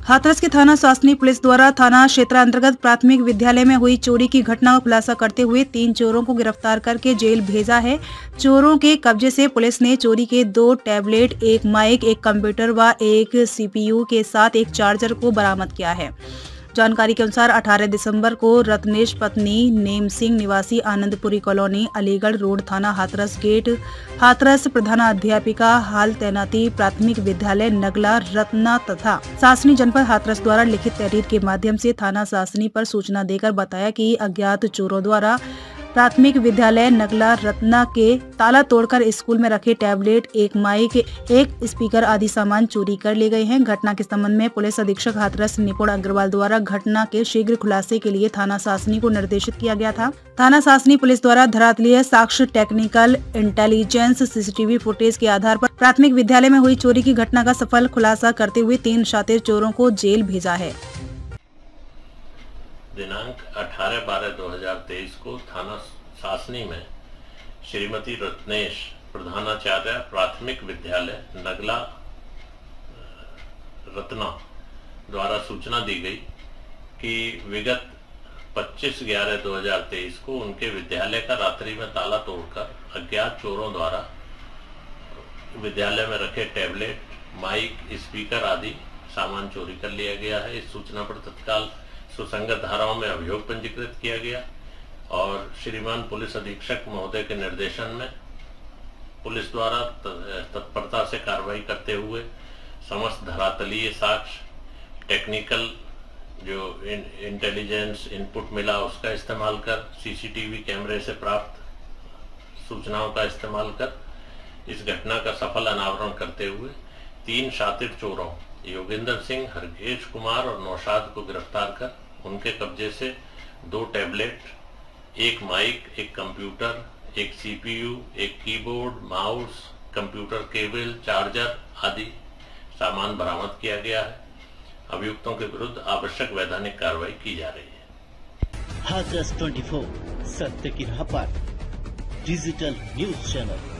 हाथरस के थाना शासनी पुलिस द्वारा थाना क्षेत्रांतर्गत प्राथमिक विद्यालय में हुई चोरी की घटना का खुलासा करते हुए 3 चोरों को गिरफ्तार करके जेल भेजा है। चोरों के कब्जे से पुलिस ने चोरी के 2 टैबलेट, 1 माइक, 1 कंप्यूटर व 1 CPU के साथ 1 चार्जर को बरामद किया है। जानकारी के अनुसार 18 दिसंबर को रत्नेश पत्नी नेम सिंह निवासी आनंदपुरी कॉलोनी, अलीगढ़ रोड, थाना हाथरस गेट, हाथरस प्रधानाध्यापिका हाल तैनाती प्राथमिक विद्यालय नगला रत्ना तथा शासनी जनपद हाथरस द्वारा लिखित तहरीर के माध्यम से थाना शासनी पर सूचना देकर बताया कि अज्ञात चोरों द्वारा प्राथमिक विद्यालय नगला रत्ना के ताला तोड़कर स्कूल में रखे टैबलेट, 1 माइक, 1 स्पीकर आदि सामान चोरी कर ले गए हैं। घटना के संबंध में पुलिस अधीक्षक हाथरस निपुण अग्रवाल द्वारा घटना के शीघ्र खुलासे के लिए थाना शासनी को निर्देशित किया गया था। थाना शासनी पुलिस द्वारा धरातलीय साक्ष्य, टेक्निकल इंटेलिजेंस, CCTV फुटेज के आधार पर प्राथमिक विद्यालय में हुई चोरी की घटना का सफल खुलासा करते हुए 3 शातिर चोरों को जेल भेजा है। दिनांक 18/12/2023 को थाना शासनी में श्रीमती रत्नेश प्रधानाचार्य प्राथमिक विद्यालय नगला रत्ना द्वारा सूचना दी गई कि विगत 25/11/2023 को उनके विद्यालय का रात्रि में ताला तोड़कर अज्ञात चोरों द्वारा विद्यालय में रखे टैबलेट, माइक, स्पीकर आदि सामान चोरी कर लिया गया है। इस सूचना पर तत्काल सुसंगत धाराओं में अभियोग पंजीकृत किया गया और श्रीमान पुलिस अधीक्षक महोदय के निर्देशन में पुलिस द्वारा तत्परता से कार्रवाई करते हुए समस्त धरातलीय साक्ष्य, टेक्निकल जो इंटेलिजेंस इनपुट मिला उसका इस्तेमाल कर, CCTV कैमरे से प्राप्त सूचनाओं का इस्तेमाल कर इस घटना का सफल अनावरण करते हुए 3 शातिर चोरों योगेंद्र सिंह, हरगेश कुमार और नौशाद को गिरफ्तार कर उनके कब्जे से 2 tablet, 1 mic, 1 computer, 1 CPU, 1 keyboard, mouse, computer cable, charger आदि सामान बरामद किया गया है। अभियुक्तों के विरुद्ध आवश्यक वैधानिक कार्रवाई की जा रही है। हाथरस 24 सत्य की राह पर डिजिटल न्यूज चैनल।